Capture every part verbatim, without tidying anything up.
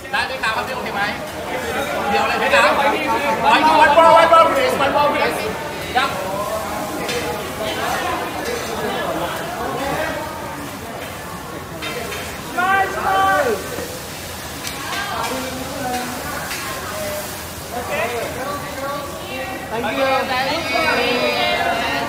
ได้ไหมครับพี่โอเคไหมเดี๋ยวเลยพี่นะไปที่วันบอลวันบอลเพรสวันบอลเพรสยับThank you. Thank you.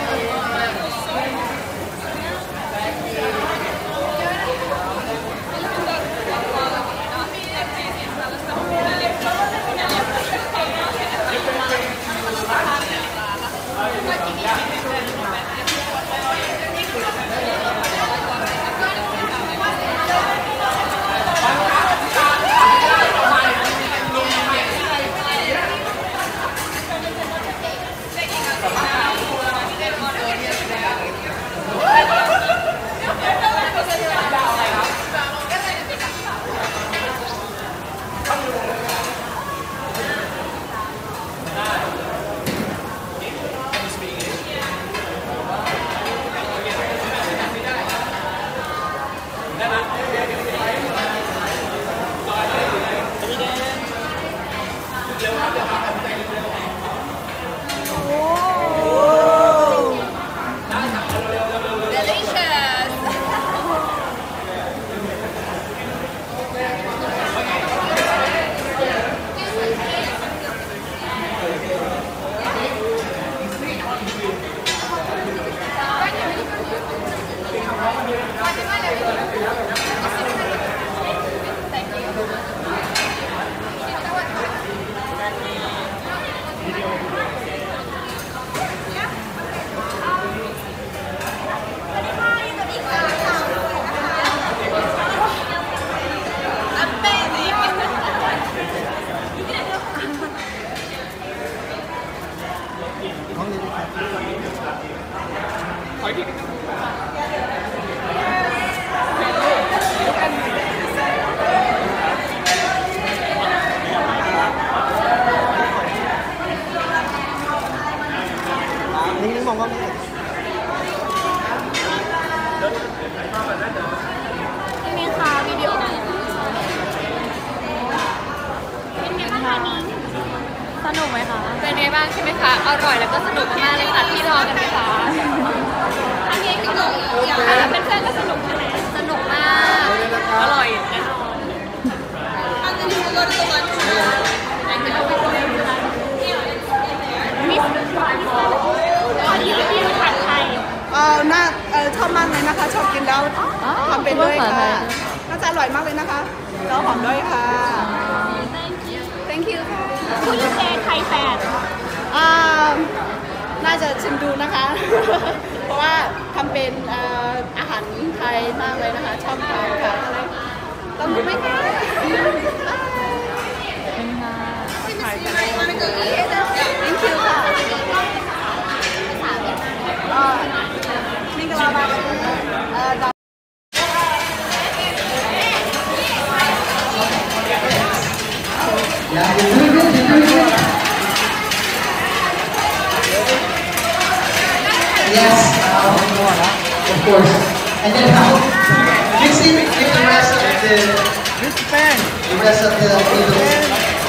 สนุกไหมคะเป็นไงบ้างใช่ไหมคะอร่อยแล้วก็สนุกมากเลยค่ะที่รอกันไหมคะอันนี้ก็สนุกค่ะเป็นเพื่อนก็สนุกใช่ไหมสนุกมากอร่อยแน่นอนอันนี้รสตัวอันนี้เราไปตัวนี้มิสต์ฟรานซ์อันนี้ที่เราผัดไทยเออน่าเออชอบมากเลยนะคะชอบกินแล้วทำเป็นด้วยค่ะน่าจะอร่อยมากเลยนะคะแล้วหอมด้วยค่ะ thank you ค่ะคุณยูเซไทยแฟนอ่าน่าจะชิมดูนะคะ เพราะว่าทำเป็นอาหารไทยมากเลยนะคะชอบทานค่ะอะไรลองดูไหมคะเป็นไงไทยค่ะ thank you ค่ะอ่ามิงกลาบาเอ่อ Yeah, you're doing good, you're doing good. Yes, uh, of course. And then how mixing with the rest of the the rest of the noodles.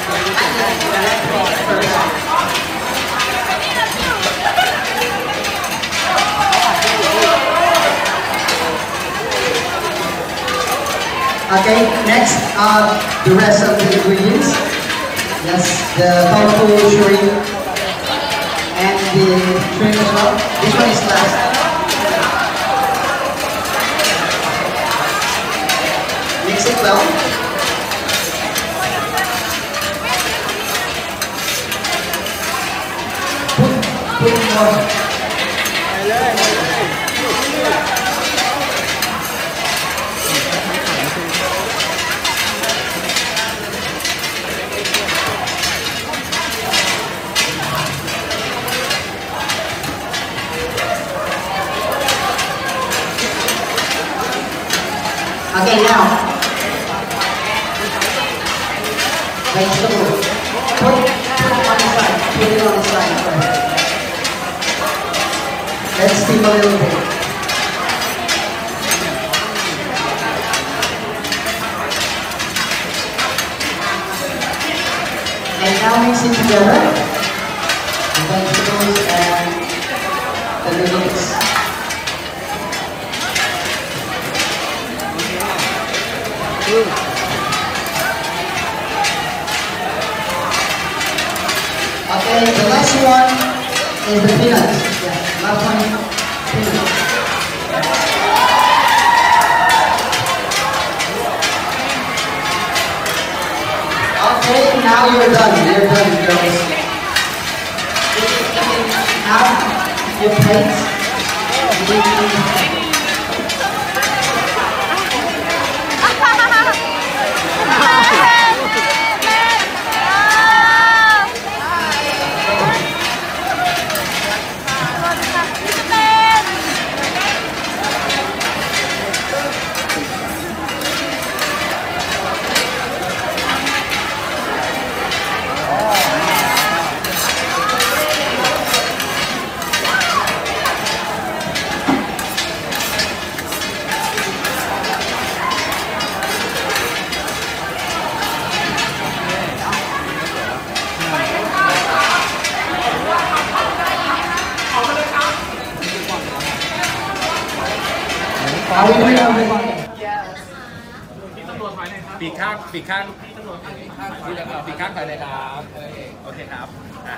Okay, next, uh, the rest of the ingredients. Yes, the powerful shrimp and the shrimp as well. This one is last. Mix it well. Put, put more. Okay, now, vegetable, put, put it on the side, put it on the side first. Let's steam a little bit. And now mix it together. The vegetables and the noodles. Okay, the last one is the peanuts. Yeah, last one, peanuts. Okay, now you're done. You're done, girls. Now, your plates. Are we doing everyone? ปีกข้างปีกข้างปีกข้างถอยเลยครับโอเคครับอ่ะ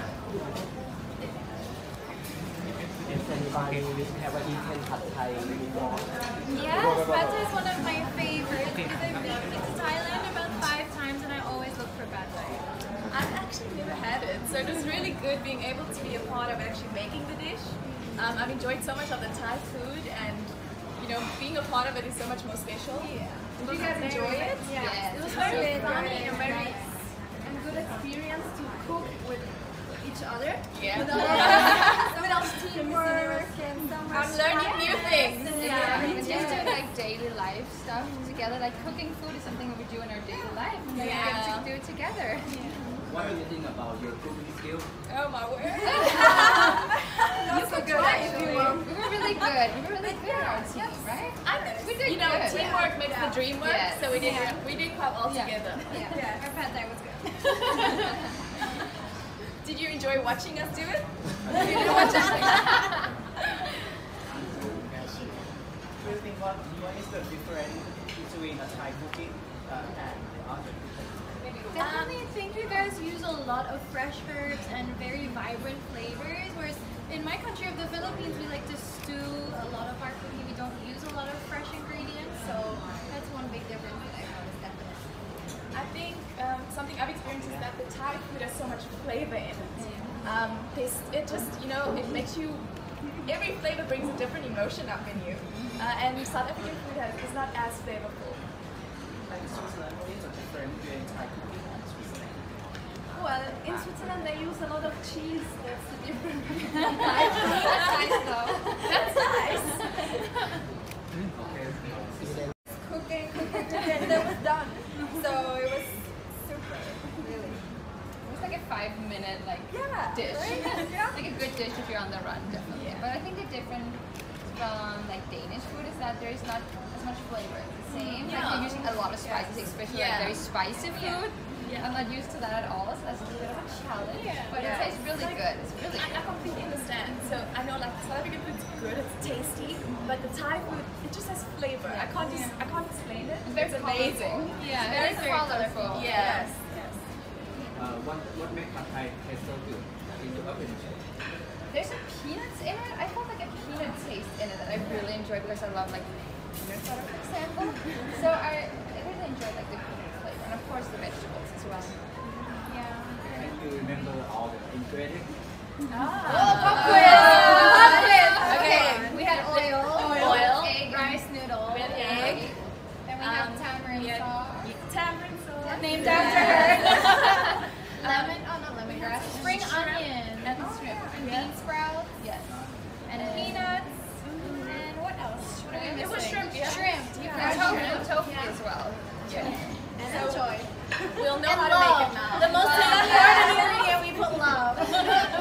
Yes, pad thai is one of my favorites because I've been to Thailand about five times and I always look for pad thai. I've actually never had it, so it was really good being able to be a part of actually making the dish. Um, I've enjoyed so much of the Thai food and you know, being a part of it is so much more special. Yeah. Did you guys enjoy it? Yeah. Yes. It was very funny and very and good experience to cook with each other. Yeah. Without teamwork and some I'm learning new things. Yeah. We just do like daily life stuff together. Like cooking food is something that we do in our daily life. We Yeah. get to do it together. What do you think about your cooking skills? Oh my word. You could good, try. actually. We were, we were really good. We were really good at our team, right? I think We did you know, good. teamwork makes the dream work. Yes. So we did we did quite well Yeah. together. Yeah. Our pad thai was good. Did you enjoy watching us do it? Do you think what, what is the difference between a Thai cooking uh, and the other? Definitely think you guys use a lot of fresh herbs and very vibrant flavors, whereas in my country of the Philippines, we like to stew a lot of our cooking. We don't use a lot of fresh ingredients, so that's one big difference that I noticed definitely. I think um, something I've experienced is that the Thai food has so much flavor in it. Um, this, it just, you know, it makes you, every flavor brings a different emotion up in you. Uh, and South African food has, is not as flavorful. Like Switzerland, what is the difference between Thai cooking and Switzerland? Well, in Switzerland they use a lot of cheese. That's the difference. That's nice though. That's nice. Okay. Cooking, cooking, cooking, and that was done. So it was super, really. It was like a five minute like Yeah, dish. right? Yeah. Like a good dish if you're on the run, definitely. Yeah. But I think the difference from like Danish food is that there is not as much flavor. It's the same. Like Yeah. you're using a lot of spices, especially Yeah. like very spicy food. I'm not used to that at all, so that's a bit of a challenge. Yeah. But Yeah. it tastes really good. It's really I, I good. completely understand. So I know like South African food's good, it's tasty, but the Thai food, it just has flavor. I can't just, I can't explain it. It's very It's amazing. colorful. Yeah, It's very, very colorful. Yes. Yes. Uh, what, what makes Pad Thai taste so good in your opinion? There's some peanuts in it. I felt like a peanut taste in it that I really enjoyed because I love like peanut butter, for example. So I, I really enjoyed like the peanut flavor and of course the vegetables as well. Can you remember all the ingredients? Okay. We had oil, Oil. egg, rice noodle, We had egg. Then we have Um, tamarind we had sauce, tamarind sauce. named after her. Lemon, oh not lemongrass, spring onion, And shrimp, and Yeah. bean sprouts, yes, and peanuts, and what else? What are we It was missing? shrimp, yeah. Shrimp, deep And fried tofu, shrimp. tofu as well. And enjoy. We'll know And how to love. make it now. The most important ingredient we put love. Uh,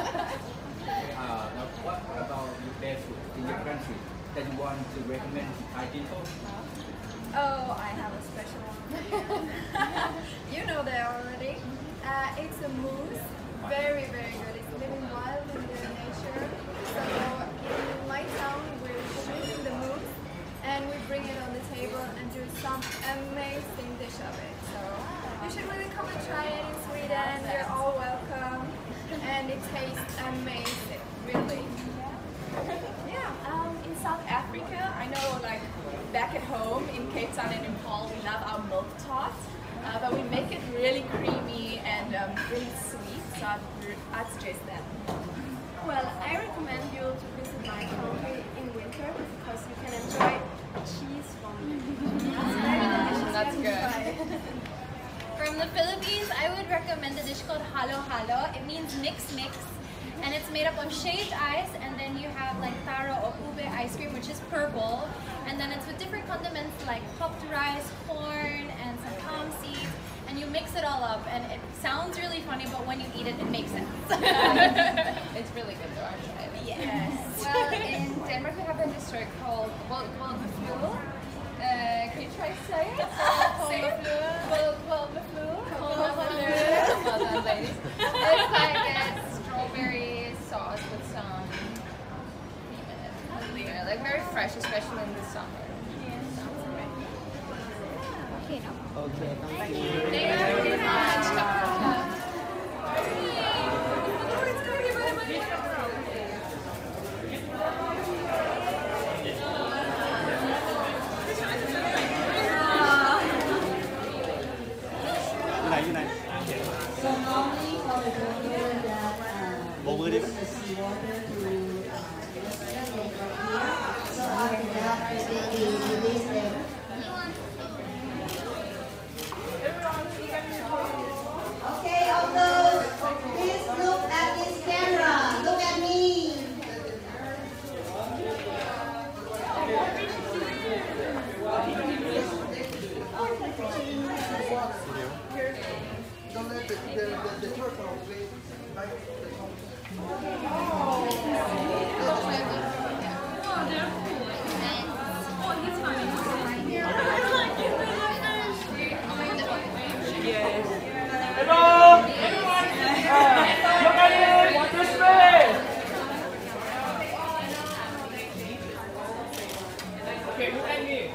now what, what about your best food in your country that you want to recommend to Thai people? Oh, I have a special one. You know that already. Uh, Uh, it's a moose. Very, very good. It's living wild in the nature. So in my town, we're shooting the moose and we bring it on the table and do some amazing dish of it. So you should really come and try it in Sweden. You're all welcome. And it tastes amazing, really. Yeah, um, in South Africa, I know like back at home in Cape Town and in Paul, we love our milk tart, uh, but we make it really creamy and um, really sweet, so I'd, I'd suggest that. Well, I recommend you to visit my country in winter because you can enjoy cheese fondue. It's very delicious. That's You good. can try it. From the Philippines, I would recommend a dish called halo halo. It means mix mix, and it's made up of shaved ice, and then you have like taro or ube ice cream, which is purple, and then it's with different condiments like puffed rice, corn, and some palm seeds, and you mix it all up, and it sounds really funny, but when you eat it, it makes sense. It's really good though, actually. Yes. Well, in Denmark we have a dessert called Volbeflue. Uh, can you try to say it? Volbeflue. Volbeflue. Well done, ladies. It's like a strawberry sauce with some cream in it. Yeah, like very fresh, especially in the summer. Okay, now. Okay, thank you. Thank you very much. Một người đi. So I can help you release them. Okay, all those, please look at this camera. Look at me. Don't let the, the, the, the turtle play. Hello! Look at it! Watch this way! Okay, look at me.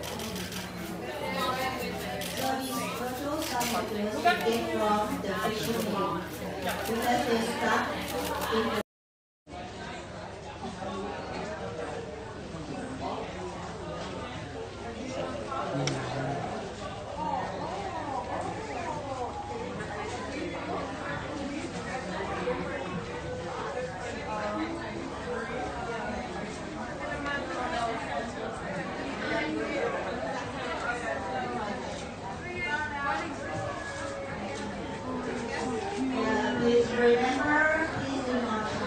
So these virtual subjects get from the fiction game. Because they stuck in the Please remember, please do not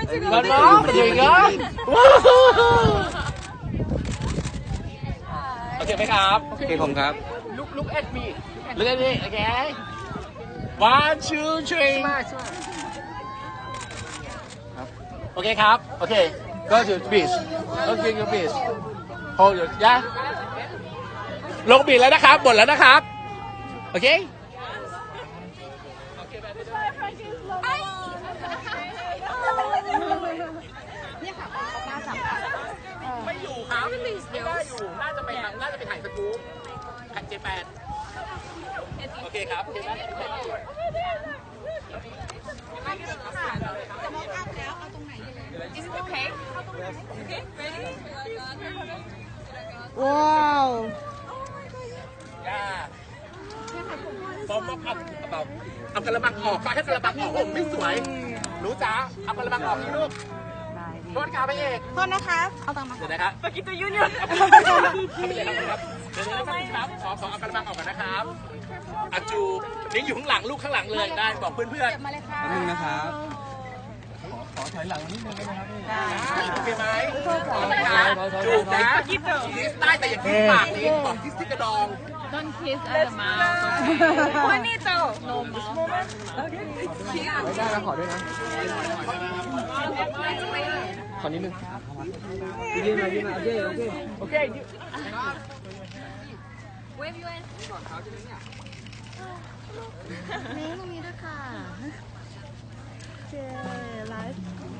One more. There you go. Okay ไหมครับโอเคผมครับ Look look at me. Look at me. Okay. One two three. โอเคครับ โอเค go to beach go to the beach hold your yeah ลงบีชแล้วนะครับหมดแล้วนะครับ โอเคไม่อยู่ครับไม่ได้อยู่น่าจะไปน่าจะไปถ่ายสกู๊ปแผ่นเจแปนโอเคครับ Is it okay? Okay, ready? ว้าวย่าบอมบอมเอาเอาเอากระมังออกให้กระมังออกผมไม่สวยหนูจ๋าเอากระมังออกนี่ลูกโทษครับพี่เอกโทษนะคะ เอาตังค์มาเดี๋ยวนะครับปากิโตยูเนียนเอาไปเลยครับเดี๋ยวนะครับขอขอเอากระมังออกก่อนนะครับอาจูนิ้งอยู่ข้างหลังลูกข้างหลังเลยได้บอกเพื่อนๆมาเลยค่ะนึงนะครับโอเคไหมจูบนะคิสได้แต่อย่าคิสปากนี้บอกคิสที่กระดอง Don't kiss at the mouth. Bonito. No mouth. ได้แล้วขอด้วยนะ ขอนิดนึงยืนมายืนมาโอเคโอเคโอเค Wave you in. นี่ตรงนี้ด้วยค่ะเจไลฟ์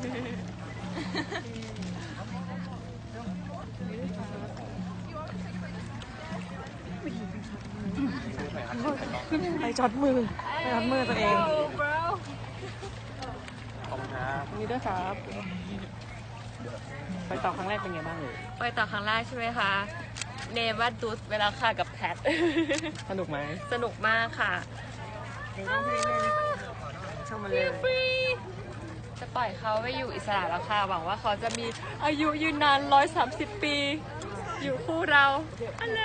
ไปช็อตมือไปช็อตมือตัวเองขอบคุณครับนี่ด้วยครับ ไปต่อครั้งแรกเป็นไงบ้างเลยไปต่อครั้งแรกใช่ไหมคะ เนว่าดูสเวลาค่ะกับแพทสนุกไหมสนุกมากค่ะชอบมาเลยฟรีจะปล่อยเขาไปอยู่อิสระแล้วค่ะ หวังว่าเขาจะมีอายุยืนนานร้อยสามสิบปี อยู่คู่เราฮัลโหล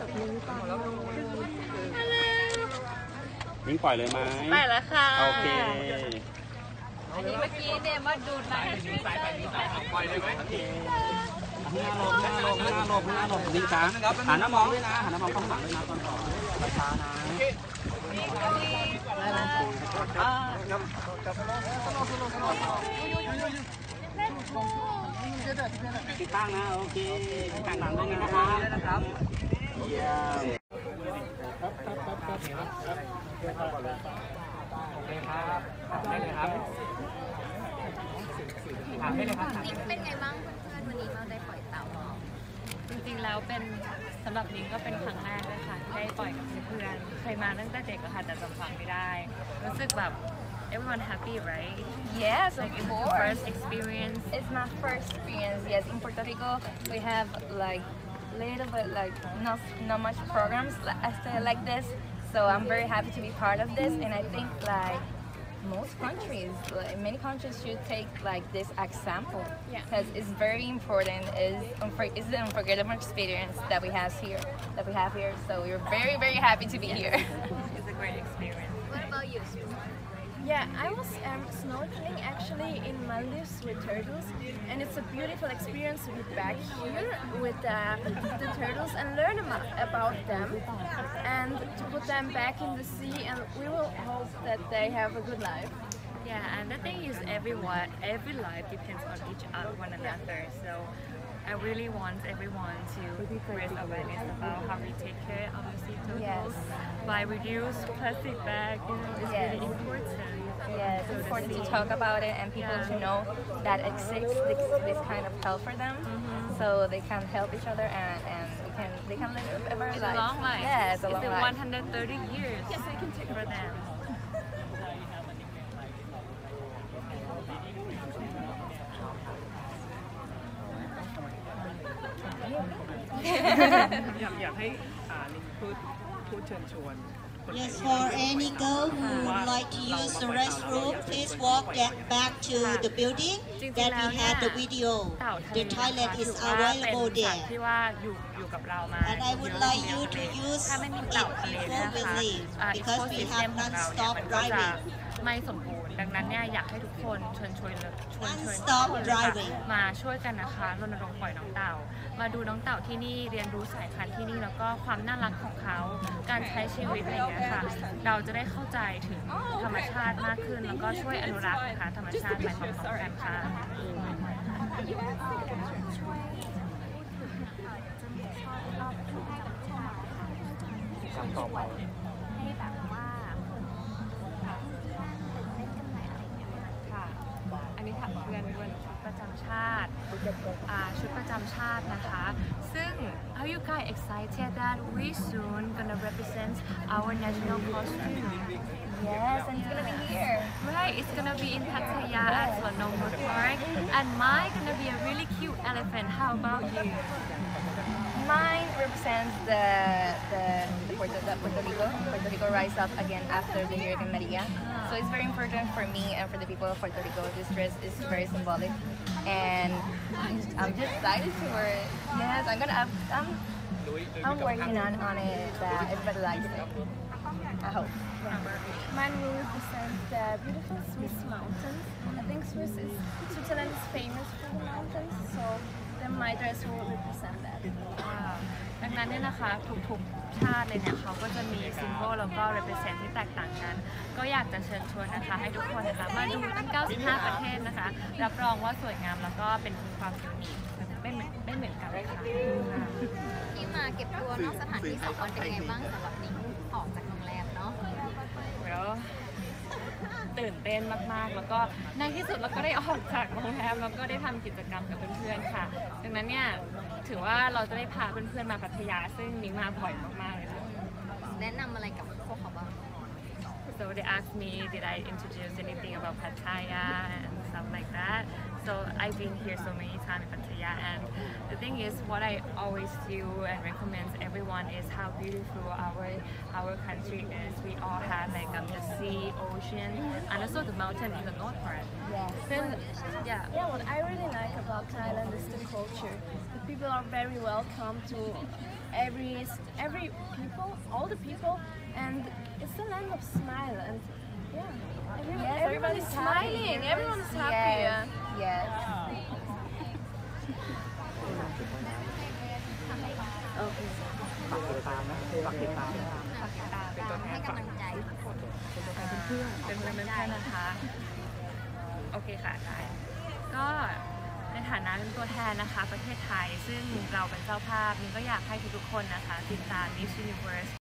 ฮัลโหลวิ่งปล่อยเลยไหมไปแล้วค่ะโอเคอันนี้เมื่อกี้เนว่าดูนะปล่อยเลยไหมหน้าลมหน้าลมหน้าลมหน้าลมดีจ้าหันหน้ามองด้วยนะหันหน้ามองข้างหลังด้วยนะตอนต่อช้านะติดตั้งนะโอเคติดตั้งหลังด้วยนะครับเยี่ยมครับครับครับครับได้เลยครับถามได้เลยครับนิ้งเป็นไงบ้างเพื่อนๆวันนี้เราได้ปล่อยเต่าจริงๆแล้วเป็นสำหรับนิ้งก็เป็นครั้งแรกเลยค่ะที่ได้ปล่อยกับเพื่อนๆเคยมาตั้งแต่เด็กก็ค่ะแต่จำฟังไม่ได้รู้สึกแบบ everyone happy right Yes, like of it's the course. first experience It's my first experience. Yes, in Puerto Rico we have like little bit like not not much programs like I say like this. So I'm very happy to be part of this, and I think like most countries, like many countries should take like this example because it's very important. It's unfor- it's an unforgettable experience that we have here. That we have here. So we're very very happy to be here. it's a great experience What about you? Yeah, I was um, snorkeling actually in Maldives with turtles, and it's a beautiful experience to be back here with uh, the turtles and learn am- about them, and to put them back in the sea, and we will hope that they have a good life. yeah and the thing is everyone every life depends on each other one another so I really want everyone to raise awareness about how we take care of the sea turtles Yes. by reduce plastic bag. You know, it's Yes. really important. Yeah, it's important to talk about it and people to know that exists this, this kind of help for them, so they can help each other and, and we can they can live a very It's life. a long life. Yeah, it's a long the life. one hundred thirty years. Yes, I can take for them. อยากให้อ่าลิงพูดพูดเชิญชวน Yes, for any girl who would like to use the restroom, please walk that back to the building that we had the video. เต่าทะเล The toilet ถื is อว่าเป็น available สัต there. ว์ที่ว่าอยู่อยู่กับเรามา And I would like you to use ถ้าไม่มี it เต่าทะเล before นะ we คะ leave อ่า because we ecosystem have ของเราเนี่ย non-stop มันก็จะ driving. ไม่สมบูรณ์ดังนั้นเนี่ยอยากให้ทุกคนเชิญชวนเลยชวนเชิญ Stop ทุกคนเลยค่ะ driving มาช่วยกันนะคะรณรงค์ปล่อยน้องเต่ามาดูน้องเต่าที่นี่เรียนรู้สายพันธุ์ที่นี่แล้วก็ความน่ารักของเขาการใช้ชีวิตอะไรอย่างเงี้ยค่ะเราจะได้เข้าใจถึงธรรมชาติมากขึ้นแล้วก็ช่วยอนุรักษ์นะคะธรรมชาติไปพร้อมๆกันค่ะต่อไปให้แบบว่าค่ะอันนี้ถามเพื่อนด้วยชุดประจำชาติอ่าชุดประจำชาตินะคะซึ่ง Are you guys excited that we soon gonna represent our national costume? Yes, and it's gonna be here. Right, it's gonna be in Pattaya at Swanongwood Park, and mine gonna be a really cute elephant. How about you? Mine represents the the, the, Puerto, the Puerto Rico. Puerto Rico rise up again after the Hurricane Maria. So it's very important for me and for the people of Puerto Rico. This dress is very symbolic, and I'm just excited to wear it. Yes, I'm gonna. I'm I'm working on on it that everybody likes it. I hope. Mine will represent the beautiful Swiss mountains. I think Swiss is Switzerland is famous for the mountains, so then my dress will represent that. ดังนั้นเนี่ยนะคะทุกๆชาติเลยเนี่ยเขาก็จะมีซิมโบลแล้วก็ represent ที่แตกต่างกันก็อยากจะเชิญชวนนะคะให้ทุกคนนะคะมาดูทั้งเก้าสิบห้าประเทศนะคะรับรองว่าสวยงามแล้วก็เป็นความยูนิคไม่เหมือนไม่เหมือนกันเลยค่ะที่มาเก็บตัวนอกสถานที่สองวันเป็นไงบ้างสำหรับนิ้งออกจากโรงแรมเนาะแล้วตื่นเต้นมากๆแล้วก็ในที่สุดเราก็ได้ออกจากโรงแรมแล้วก็ได้ทำกิจกรรมกับเพื่อนๆค่ะดังนั้นเนี่ยถือว่าเราจะได้พาเพื่อนๆมาพัทยาซึ่งนิ้งมาบ่อยมากๆเลยค่ะแนะนำอะไรกับพวกเขาบ้าง So they asked me, did I introduce anything about Pattaya and stuff like that. So I've been here so many times in Pattaya, and the thing is, what I always do and recommend everyone is how beautiful our our country is. We all have like um, the sea, ocean, and also the mountain in the north part. Yes. Then, yeah. Yeah, what I really like about Thailand is the culture. The people are very welcome to every every people, all the people, and it's the land of smile. And yeah, every, Yes, everybody's everybody's smiling. happy. Everyone's happy. Yes. Yeah. Yes. โอเคฝากติดตามนะฝากติดตามฝากติดตามเป็นตัวแทนให้กำลังใจเป็นตัวแทนเพื่อนๆเป็นเพื่อนๆนะคะ โอเคค่ะได้ก็ในฐานะเป็นตัวแทนนะคะประเทศไทยซึ่งเราเป็นเจ้าภาพนี่ก็อยากให้ทุกๆคนนะคะติดตาม Miss Universe